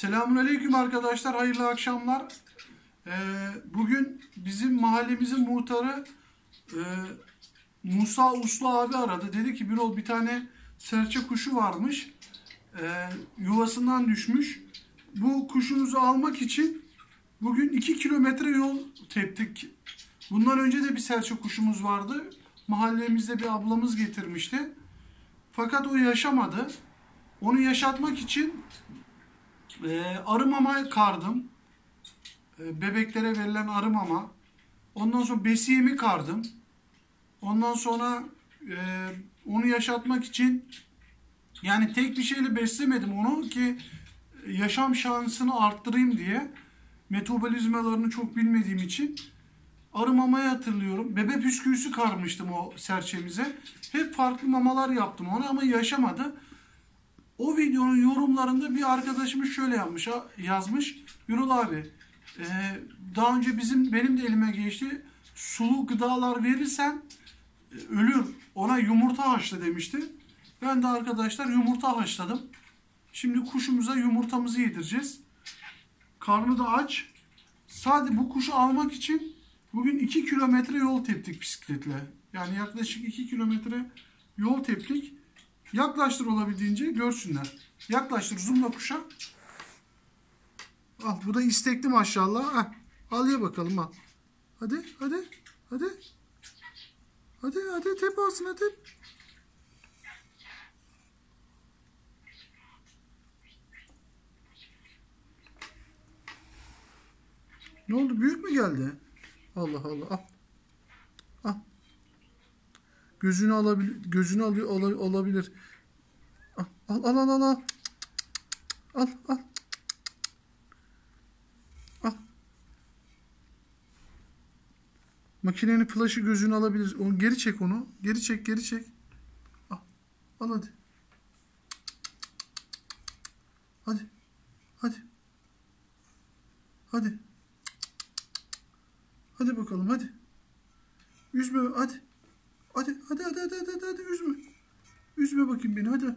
Selamünaleyküm arkadaşlar, hayırlı akşamlar. Bugün bizim mahallemizin muhtarı Musa Uslu abi aradı. Dedi ki Birol, bir tane serçe kuşu varmış. Yuvasından düşmüş. Bu kuşumuzu almak için bugün 2 kilometre yol teptik. Bundan önce de bir serçe kuşumuz vardı. Mahallemizde bir ablamız getirmişti. Fakat o yaşamadı. Onu yaşatmak için arı mama kardım. Bebeklere verilen arı mama. Ondan sonra besiyemi kardım. Ondan sonra onu yaşatmak için yani tek bir şeyle beslemedim onu ki yaşam şansını arttırayım diye. Metabolizmalarını çok bilmediğim için arı mamayı hatırlıyorum. Bebe püsküvüsü karmıştım o serçemize. Hep farklı mamalar yaptım ona ama yaşamadı. O videonun yorumlarında bir arkadaşımız şöyle yazmış. Birol abi, daha önce benim de elime geçti. Sulu gıdalar verirsen ölür. Ona yumurta haşla demişti. Ben de arkadaşlar yumurta haşladım. Şimdi kuşumuza yumurtamızı yedireceğiz. Karnı da aç. Sadece bu kuşu almak için bugün 2 kilometre yol teptik bisikletle. Yani yaklaşık 2 kilometre yol teptik. Yaklaştır olabildiğince görsünler. Yaklaştır, zoomla kuşa. Al, bu da istekli maşallah. Heh, al ye bakalım al. Hadi. Hadi tep ağzına tep. Ne oldu? Büyük mü geldi? Allah Allah. Al. Al. Gözünü olabilir. Al. Al. Makinenin flaşı gözünü alabilir. Onu geri çek onu. Geri çek. Al hadi. Hadi. Hadi bakalım hadi. Üzme hadi. Hadi üzme. Üzme bakayım beni hadi.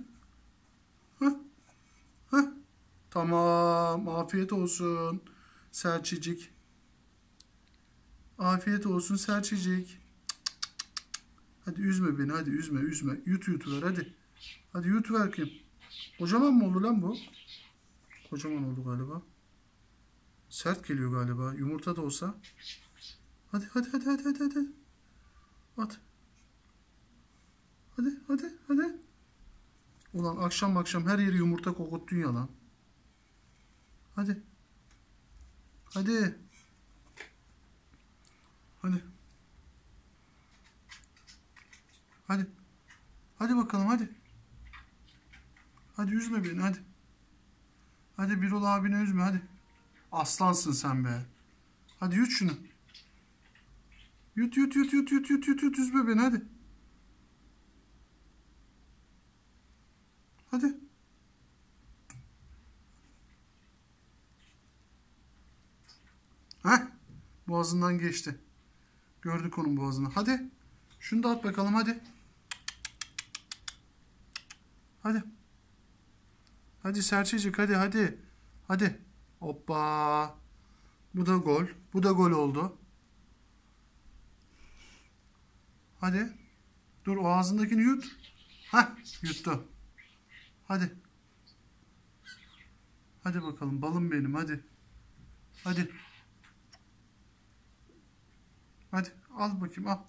Ha. Tamam, afiyet olsun serçecik. Afiyet olsun serçecik. Hadi üzme beni, hadi üzme. Yut ver hadi. Hadi yut ver kim? Kocaman mı oldu lan bu? Kocaman oldu galiba. Sert geliyor galiba. Yumurta da olsa. Hadi. At. Hadi. Ulan akşam her yeri yumurta kokuttun ya lan. Hadi. Hadi bakalım hadi. Hadi üzme beni hadi. Hadi Birol abine üzme hadi. Aslansın sen be. Hadi yut şunu. Yut üzme beni hadi. Hadi. Heh. Boğazından geçti. Gördük onun boğazını. Hadi. Şunu da at bakalım hadi. Hadi serçecik hadi. Hoppa. Bu da gol. Bu da gol oldu. Hadi. Dur, o ağzındakini yut. Heh, yuttu. Hadi. Hadi bakalım balım benim hadi. Hadi al bakayım al.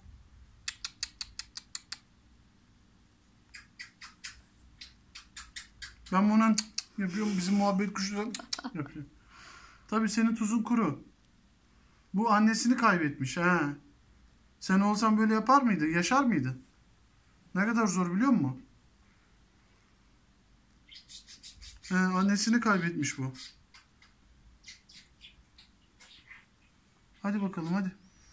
Ben bunu yapıyorum, bizim muhabbet kuşu yapıyor. Tabii senin tuzun kuru. Bu annesini kaybetmiş ha. Sen olsan böyle yapar mıydın? Yaşar mıydın? Ne kadar zor biliyor musun? Annesini kaybetmiş bu. Hadi bakalım hadi.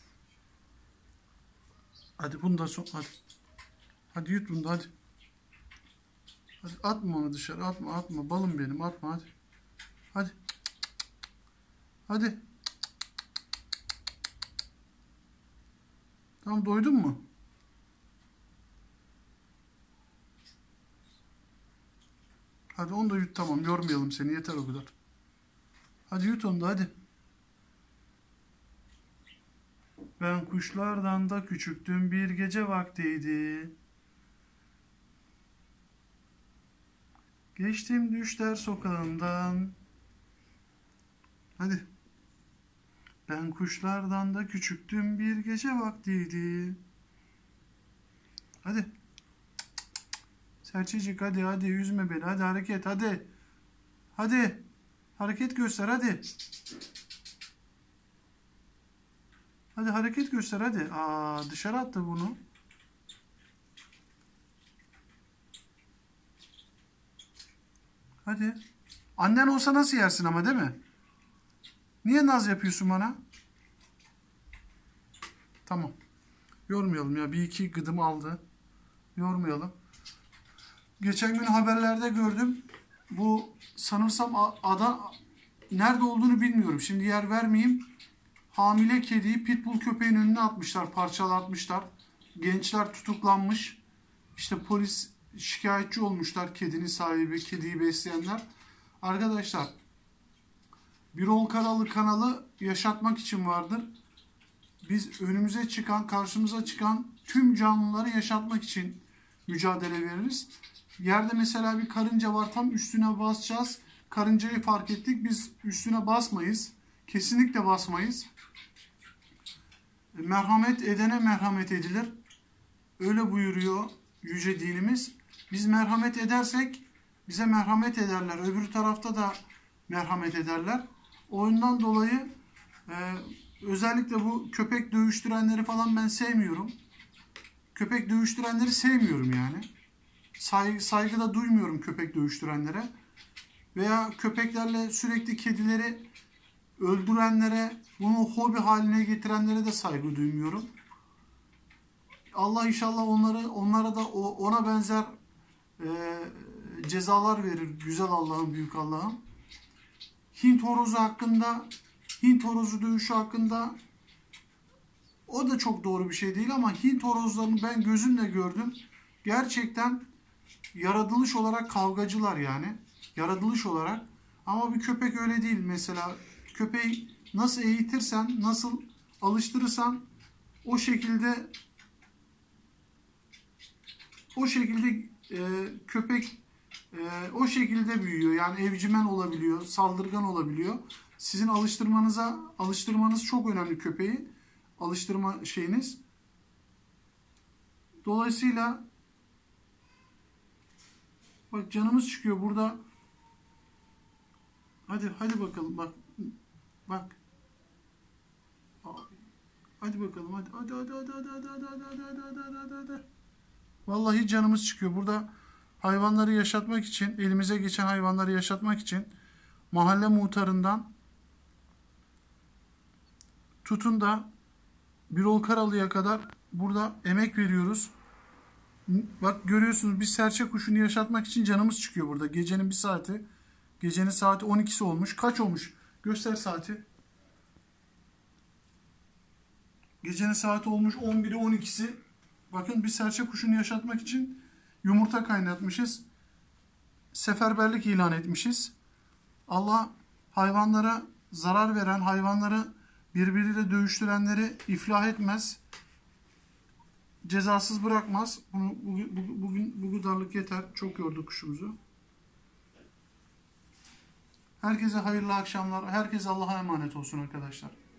Hadi bunu da hadi. Hadi yut bunu da hadi. Hadi atma onu dışarı, atma balım benim, atma hadi. Tamam, doydun mu? Hadi onu da yut, tamam, yormayalım seni, yeter o kadar. Hadi yut onu da hadi. Ben kuşlardan da küçüktüm, bir gece vaktiydi. Geçtim düşler sokağından. Hadi. Ben kuşlardan da küçüktüm, bir gece vaktiydi. Hadi. Serçecik hadi üzme beni, hadi hareket hadi. Hadi. Hareket göster hadi. Hadi hareket göster hadi. Dışarı attı bunu. Hadi. Annen olsa nasıl yersin ama, değil mi? Niye naz yapıyorsun bana? Tamam. Yormayalım ya. Bir iki gıdım aldı. Yormayalım. Geçen gün haberlerde gördüm. Bu sanırsam nerede olduğunu bilmiyorum. Şimdi yer vermeyeyim. Hamile kediyi pitbull köpeğin önüne atmışlar. Parçalatmışlar. Gençler tutuklanmış. İşte polis şikayetçi olmuşlar. Kedinin sahibi, kediyi besleyenler. Arkadaşlar, Birol Karalı kanalı yaşatmak için vardır. Biz önümüze çıkan, karşımıza çıkan tüm canlıları yaşatmak için mücadele veririz. Yerde mesela bir karınca var, tam üstüne basacağız. Karıncayı fark ettik, biz üstüne basmayız. Kesinlikle basmayız. Merhamet edene merhamet edilir. Öyle buyuruyor yüce dinimiz. Biz merhamet edersek bize merhamet ederler. Öbür tarafta da merhamet ederler. Oyundan dolayı özellikle bu köpek dövüştürenleri falan ben sevmiyorum. Köpek dövüştürenleri sevmiyorum yani. Saygı da duymuyorum köpek dövüştürenlere. Veya köpeklerle sürekli kedileri öldürenlere, bunu hobi haline getirenlere de saygı duymuyorum. Allah inşallah onlara da ona benzer cezalar verir. Güzel Allah'ım, büyük Allah'ım. Hint horozu dövüşü hakkında o da çok doğru bir şey değil ama Hint horozlarını ben gözümle gördüm. Gerçekten yaratılış olarak kavgacılar yani. Yaratılış olarak. Ama bir köpek öyle değil mesela. Köpeği nasıl eğitirsen, nasıl alıştırırsan o şekilde köpek o şekilde büyüyor. Yani evcimen olabiliyor, saldırgan olabiliyor. Sizin alıştırmanız çok önemli köpeği. Alıştırma şeyiniz. Dolayısıyla bak canımız çıkıyor burada. Hadi bakalım bak. Bak. Hadi bakalım hadi. Vallahi canımız çıkıyor. Burada hayvanları yaşatmak için, elimize geçen hayvanları yaşatmak için mahalle muhtarından tutun da Birol Karalı'ya kadar burada emek veriyoruz. Bak görüyorsunuz, biz serçe kuşunu yaşatmak için canımız çıkıyor burada. Gecenin bir saati. Gecenin saati 12'si olmuş. Kaç olmuş? Göster saati. Gecenin saati olmuş 11'i 12'si. Bakın bir serçe kuşunu yaşatmak için yumurta kaynatmışız. Seferberlik ilan etmişiz. Allah hayvanlara zarar veren, hayvanları birbiriyle dövüştürenleri iflah etmez. Cezasız bırakmaz. Bugün bu kadarlık yeter. Çok yorduk kuşumuzu. Herkese hayırlı akşamlar. Herkes Allah'a emanet olsun arkadaşlar.